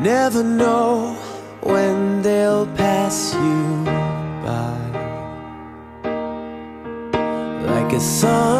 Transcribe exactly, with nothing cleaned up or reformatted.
never know when they'll pass you by, like a sun